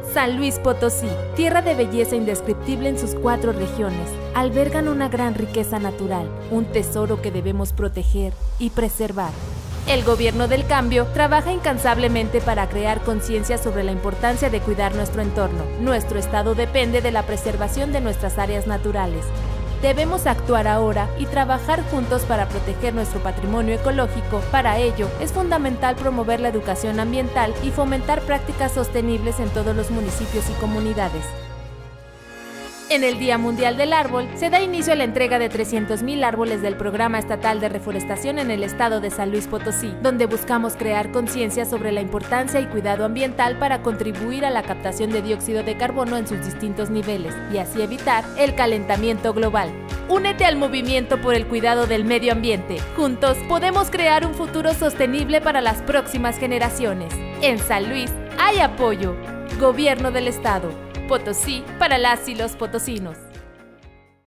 San Luis Potosí, tierra de belleza indescriptible en sus 4 regiones, albergan una gran riqueza natural, un tesoro que debemos proteger y preservar. El Gobierno del Cambio trabaja incansablemente para crear conciencia sobre la importancia de cuidar nuestro entorno. Nuestro estado depende de la preservación de nuestras áreas naturales. Debemos actuar ahora y trabajar juntos para proteger nuestro patrimonio ecológico. Para ello, es fundamental promover la educación ambiental y fomentar prácticas sostenibles en todos los municipios y comunidades. En el Día Mundial del Árbol, se da inicio a la entrega de 300,000 árboles del Programa Estatal de Reforestación en el estado de San Luis Potosí, donde buscamos crear conciencia sobre la importancia y cuidado ambiental para contribuir a la captación de dióxido de carbono en sus distintos niveles y así evitar el calentamiento global. Únete al movimiento por el cuidado del medio ambiente. Juntos podemos crear un futuro sostenible para las próximas generaciones. En San Luis hay apoyo. Gobierno del Estado. Potosí para las y los potosinos.